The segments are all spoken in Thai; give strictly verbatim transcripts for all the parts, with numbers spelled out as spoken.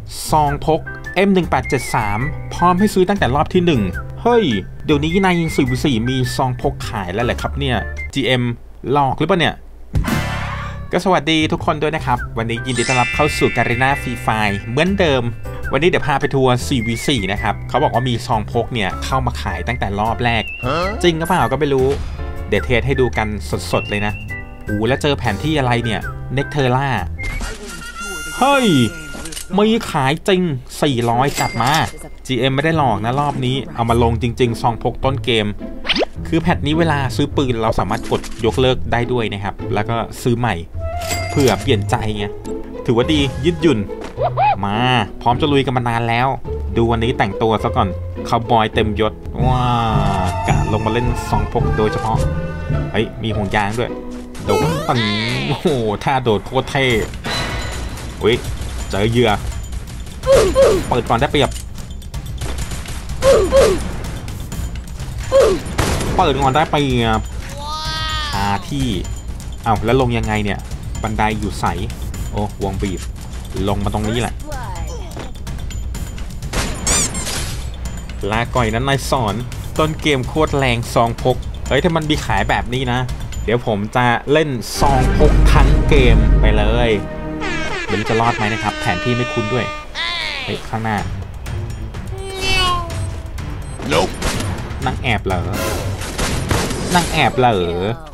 ซองพก เอ็ม หนึ่งแปดเจ็ดสาม พร้อมให้ซื้อตั้งแต่รอบที่หนึ่งเฮ้ยเดี๋ยวนี้นายยิง สี่ วี สี่ มีซองพกขายแล้วแหละครับเนี่ย จี เอ็ม หลอกหรือเปล่าเนี่ยก็สวัสดีทุกคนด้วยนะครับวันนี้ยินดีต้อนรับเข้าสู่การีนาฟรีไฟร์เหมือนเดิมวันนี้เดี๋ยวพาไปทัวร์ สี่ วี สี่ นะครับเขาบอกว่ามีซองพกเนี่ยเข้ามาขายตั้งแต่รอบแรกจริงหรือเปล่าก็ไม่รู้เดี๋ยวเทสให้ดูกันสดๆเลยนะโอ้แล้วเจอแผนที่อะไรเนี่ยเน็กเทอร่าเฮ้ยมีขายจริงสี่ร้อยจัดมา จี เอ็ม ไม่ได้หลอกนะรอบนี้เอามาลงจริงๆซองพกต้นเกมคือแพทนี้เวลาซื้อปืนเราสามารถกดยกเลิกได้ด้วยนะครับแล้วก็ซื้อใหม่เผื่อเปลี่ยนใจไงถือว่าดียืดหยุ่นมาพร้อมจะลุยกันมานานแล้วดูวันนี้แต่งตัวซะก่อนคาวบอยเต็มยศว้ากะลงมาเล่นซองพกโดยเฉพาะเฮ้ยมีห่วงยางด้วยโดดปังโอ้โหท่าโดดโคตรเท่อุ้ยเจอเหยื่อเปิดก่อนได้เปรียบเปิดก่อนได้เปรียบหาที่เอ้าแล้วลงยังไงเนี่ยบันไดอยู่ใสโอ้วงบีบลงมาตรงนี้แหละลาก่อยนั้นนายสอนต้นเกมโคตรแรงซองพกเฮ้ยถ้ามันมีขายแบบนี้นะเดี๋ยวผมจะเล่นซองพกทั้งเกมไปเลยเดี๋ยวจะรอดไหมนะครับแผนที่ไม่คุ้นด้วยเฮ้ยข้างหน้า nope. นั่งแอบเหรอนั่งแอบเหรอ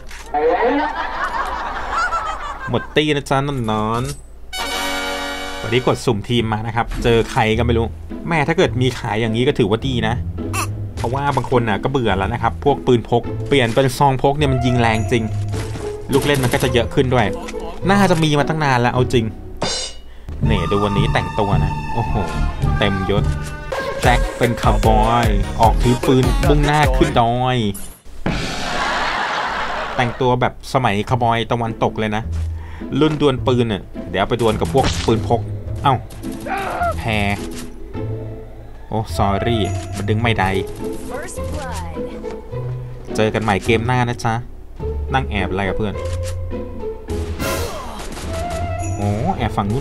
หมดตีนะจ๊ะนอนนอนวันนี้กดสุ่มทีมมานะครับเจอใครก็ไม่รู้แม่ถ้าเกิดมีขายอย่างนี้ก็ถือว่าดีนะเพราะว่าบางคนน่ะก็เบื่อแล้วนะครับพวกปืนพกเปลี่ยนเป็นซองพกเนี่ยมันยิงแรงจริงลูกเล่นมันก็จะเยอะขึ้นด้วยน่าจะมีมาตั้งนานแล้วเอาจริงเนี่ยดูวันนี้แต่งตัวนะโอ้โหเต็มยศแจ็คเป็นคาวบอยออกถือปืนมุ่งหน้าขึ้นดอยแต่งตัวแบบสมัยคาวบอยตะวันตกเลยนะรุ่นดวลปืนเนี่ยเดี๋ยวไปดวลกับพวกปืนพกเอ้าแพ้โอ้สอรี่มันดึงไม่ได้เจอกันใหม่เกมหน้านะจ๊ะนั่งแอบอะไรกับเพื่อนโอ้แอบฝั่งนู้น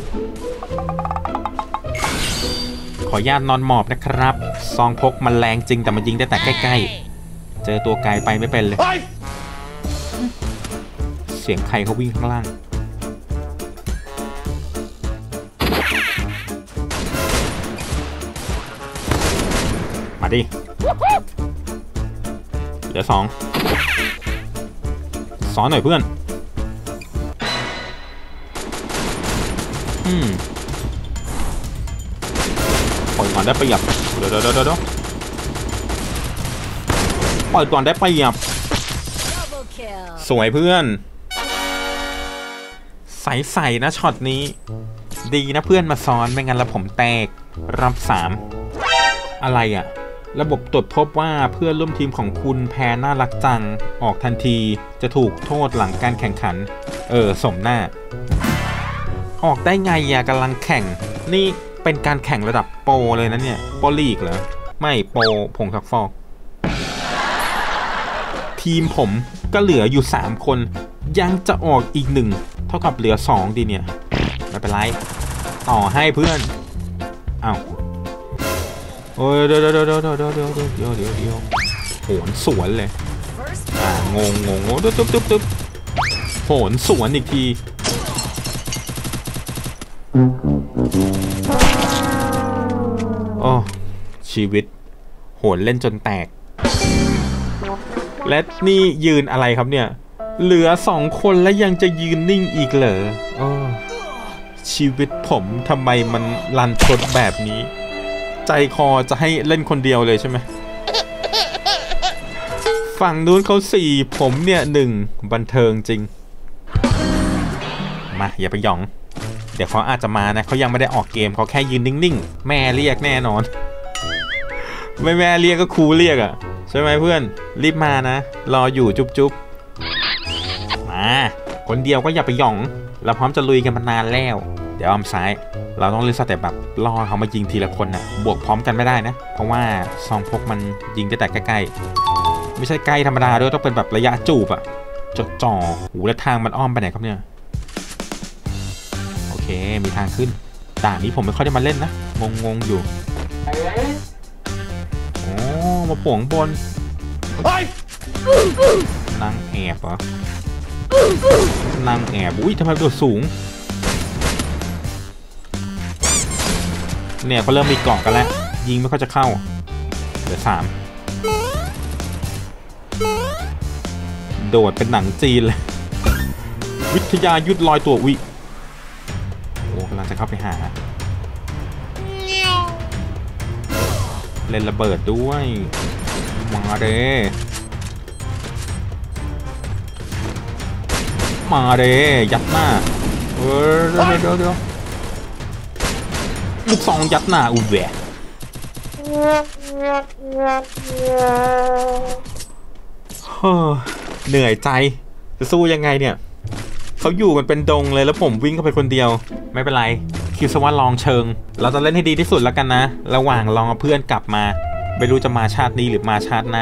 ขออนุญาตนอนหมอบนะครับซองพกมันแรงจริงแต่มันยิงได้แต่ใกล้ๆเจอตัวไกลไปไม่เป็นเลยเสียงใครเขาวิ่งข้างล่างมาดิเหลือสองสอนหน่อยเพื่อนอืมปล่อยก่อนได้ประหยัดเดี๋ยวเดี๋ยวเดี๋ยวเดี๋ยวปล่อยก่อนได้ประหยัดสวยเพื่อนใสๆนะช็อตนี้ดีนะเพื่อนมาซ้อนไม่งั้นแล้วผมแตกรับสามอะไรอะระบบตรวจพบว่าเพื่อนร่วมทีมของคุณแพ้น่ารักจังออกทันทีจะถูกโทษหลังการแข่งขันเออสมหน้าออกได้ไงอะกำลังแข่งนี่เป็นการแข่งระดับโปรเลยนะเนี่ยโปรลีกเหรอไม่โปรผงซักฟอกทีมผมก็เหลืออยู่สามคนยังจะออกอีกหนึ่งเท่ากับเหลือสองดีเนี่ยไม่เป็นไรต่อให้เพื่อนอ้าวโอ้ยเดี๋ยวเดี๋ยวเดี๋ยวเดี๋ยวเดี๋ยวเดี๋ยวเดี๋ยวเดี๋ยวเดี๋ยวโหนสวนเลยอ่างงงงตึ๊บตึ๊บตึ๊บตึ๊บโหนสวนอีกทีโอ้ชีวิตโหนเล่นจนแตกและนี่ยืนอะไรครับเนี่ยเหลือสองคนแล้วยังจะยืนนิ่งอีกเหรอโอ้ชีวิตผมทำไมมันรันทดแบบนี้ใจคอจะให้เล่นคนเดียวเลยใช่ไหมฝั่งนู้นเขาสี่ผมเนี่ยหนึ่งบันเทิงจริงมาอย่าไปหยองเดี๋ยวเขาอาจจะมานะเขายังไม่ได้ออกเกมเขาแค่ยืนนิ่งๆแม่เรียกแน่นอนไม่แม่เรียกก็ครูเรียกอ่ะใช่ไหมเพื่อนรีบมานะรออยู่จุ๊บๆมาคนเดียวก็อย่าไปหยองเราพร้อมจะลุยกันมานานแล้วเดี๋ยวอ้อมซ้ายเราต้องเล่นสเต็ปแบบล่อเขามายิงทีละคนนะบวกพร้อมกันไม่ได้นะเพราะว่าซองพกมันยิงได้แต่ใกล้ๆไม่ใช่ใกล้ธรรมดาด้วยต้องเป็นแบบระยะจูบอะจดจ่อหูและทางมันอ้อมไปไหนครับเนี่ยโอเคมีทางขึ้นด่านนี้ผมไม่ค่อยได้มาเล่นนะงงงอยู่โอ้มาป่วงบนนางแอบเหรอนางแอบอุ้ยทำไมตัวสูงเนี่ยเขาเริ่มมีเกาะกันแล้วยิงไม่ค่อยจะเข้าเหลือสามโดดเป็นหนังจีนเลยวิทยายุทธลอยตัววิโอ้กำลังจะเข้าไปหาเล่นระเบิดด้วยมาเด้มาเด้ยัดหน้าเออเดี๋ยวเดี๋ยวเดี๋ยวลูกซองยัดหน้าอุแหวะเหนื่อยใจจะสู้ยังไงเนี่ยเขาอยู่มันเป็นดงเลยแล้วผมวิ่งเข้าไปคนเดียวไม่เป็นไรคิดซะว่าลองเชิงเราจะเล่นให้ดีที่สุดแล้วกันนะระหว่างลองเอาเพื่อนกลับมาไม่รู้จะมาชาตินี้หรือมาชาติหน้า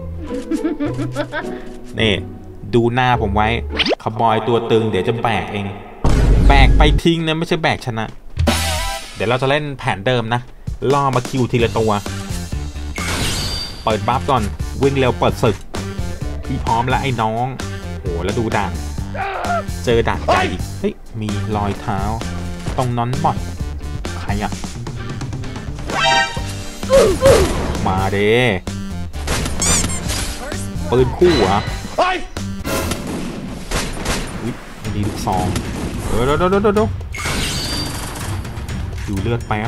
นี่ดูหน้าผมไว้ขบอยตัวตึงเดี๋ยวจะแบกเองแบกไปทิ้งนะไม่ใช่แบกชนะเดี๋ยวเราจะเล่นแผนเดิมนะล่อมาคิวทีละตัวเปิดบัฟก่อนวิ่งเร็วเปิดศึกพี่พร้อมแล้วไอ้น้องโหแล้วดูด่านเจอด่านใหญ่อีกเฮ้ยมีรอยเท้าตรงนั้นบอดใครอะมาเด้ปืนคู่อะอุ้ยอันนี้ลูกซองเดี๋ยวเดี๋ยวเดี๋ยวเดี๋ยวดูเลือดแป๊บ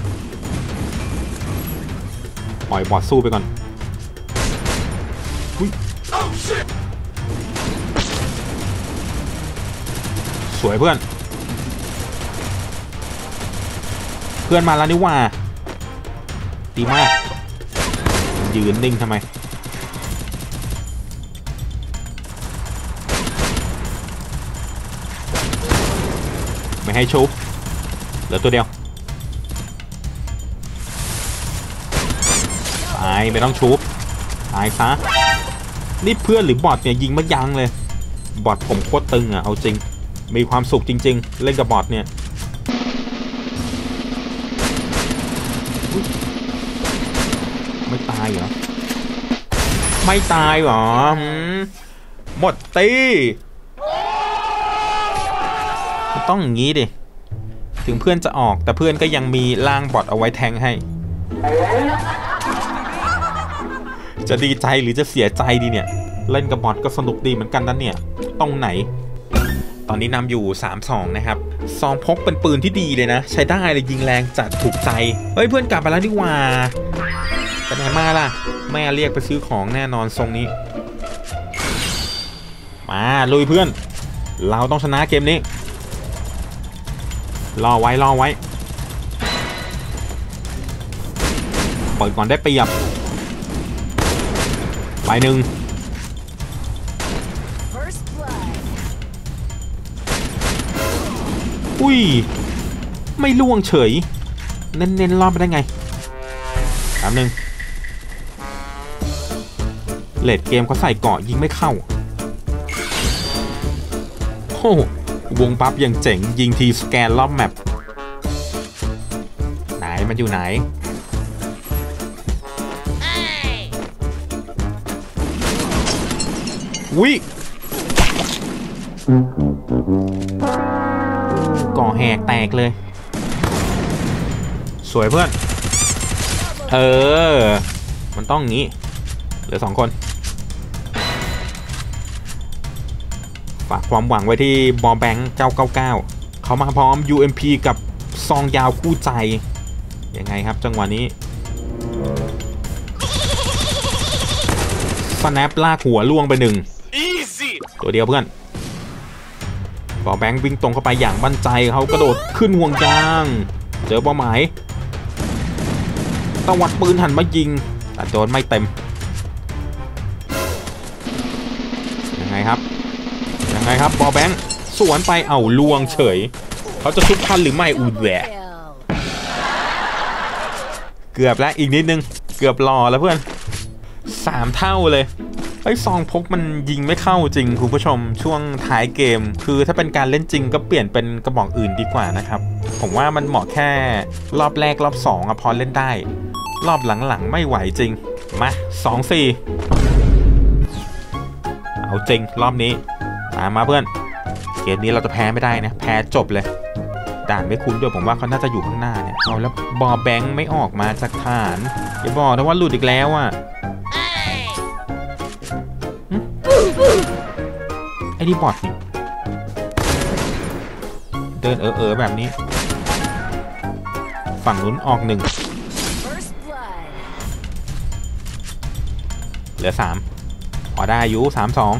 ปล่อยบอดสู้ไปก่อนสวยเพื่อนเพื่อนมาแล้วนี่ว่าดีมากยืนนิ่งทำไมไม่ให้ชุบเหลือตัวเดียวตายไม่ต้องชุบตายซะนี่เพื่อนหรือบอทเนี่ยยิงไม่ยั้งเลยบอทผมโคตรตึงอ่ะเอาจริงมีความสุขจริงๆเล่นกับบอทเนี่ยไม่ตายเหรอไม่ตายเหรอหมดตีต้องอย่างนี้ดิถึงเพื่อนจะออกแต่เพื่อนก็ยังมีร่างบอทเอาไว้แทงให้จะดีใจหรือจะเสียใจดีเนี่ยเล่นกับบอทก็สนุกดีเหมือนกันนะเนี่ยตรงไหนตอนนี้นำอยู่ สามสอง นะครับซองพกเป็นปืนที่ดีเลยนะใช้ได้เลยยิงแรงจัดถูกใจเฮ้ยเพื่อนกลับมาแล้วดีกว่าไปไหนมาล่ะแม่เรียกไปซื้อของแน่นอนทรงนี้มาลุยเพื่อนเราต้องชนะเกมนี้รอไว้รอไว้เปิดก่อนได้เปรียบไปหนึ่งอุ้ยไม่ล่วงเฉยเน้นๆรอบไปได้ไงสามหนึ่งเลดเกมเขาใส่เกาะยิงไม่เข้าโอ้วงปั๊บยังเจ๋งยิงทีสแกนรอบแมปไหนมันอยู่ไหนวิก่อแหกแตกเลยสวยเพื่อนเออมันต้องงี้เหลือสองคนฝากความหวังไว้ที่บอลแบงค์เก้าเก้าเก้าเขามาพร้อม ยู เอ็ม พี กับซองยาวคู่ใจยังไงครับจังหวะนี้สแนปลากหัวล่วงไปหนึ่งตัวเดียวเพื่อนบอลแบงค์วิ่งตรงเข้าไปอย่างมั่นใจเขากระโดดขึ้นห่วงยางเจอเป้าหมายตวัดปืนหันมายิงแต่โดนไม่เต็มยังไงครับยังไงครับบอลแบงค์สวนไปเอาล่วงเฉยเขาจะชุบทันหรือไม่อูดแหวะเกือบแล้วอีกนิดนึงเกือบรอแล้วเพื่อนสามเท่าเลยฮ้ยซองพกมันยิงไม่เข้าจริงคุณผู้ชมช่วงท้ายเกมคือถ้าเป็นการเล่นจริงก็เปลี่ยนเป็นกระบอกอื่นดีกว่านะครับผมว่ามันเหมาะแค่รอบแรกรอบสองอะพอเล่นได้รอบหลังๆไม่ไหวจริงมาสองสี่เอาจริงรอบนี้ตามมาเพื่อนเกมนี้เราจะแพ้ไม่ได้นะแพ้จบเลยด่านไม่คุ้นด้วยผมว่าเขาน่าจะอยู่ข้างหน้าเนี่ยเอาแล้วบอลแบงค์ไม่ออกมาจากฐานอย่าบอกนะว่าหลุดอีกแล้วอ่ะไอ้นี่บอทนี่เดินเออเออแบบนี้ฝั่งนู้นออกหนึ่งเหลือสามพอได้อยู่สามสอง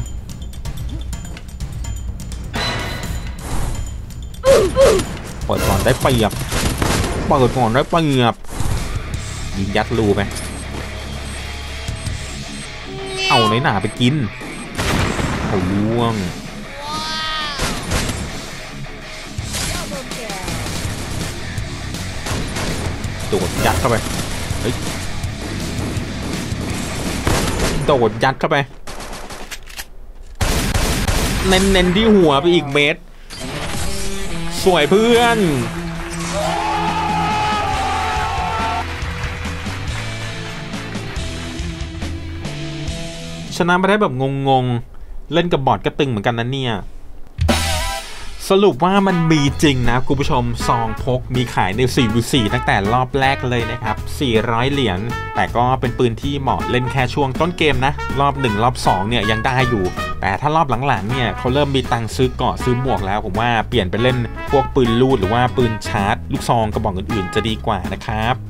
เปิดก่อนได้เปรียบเปิดก่อนได้เปรียบยิงยัดรูไปเอาไหนหนาไปกินเอาล่วงโดดยัดเข้าไปเฮ้ยโดดยัดเข้าไปเน้นเน้นที่หัวไปอีกเมตรสวยเพื่อนชนะมาได้แบบงงๆเล่นกับบอทก็ตึงเหมือนกันนะเนี่ยสรุปว่ามันมีจริงนะคุณผู้ชมซองพกมีขายใน สี่ วี สี่ ตั้งแต่รอบแรกเลยนะครับสี่ร้อยเหรียญแต่ก็เป็นปืนที่เหมาะเล่นแค่ช่วงต้นเกมนะรอบหนึ่งรอบสองเนี่ยยังได้อยู่แต่ถ้ารอบหลังๆเนี่ยเขาเริ่มมีตังค์ซื้อเกราะซื้อหมวกแล้วผมว่าเปลี่ยนไปเล่นพวกปืนลูดหรือว่าปืนชาร์จลูกซองกระบอกอื่นๆจะดีกว่านะครับ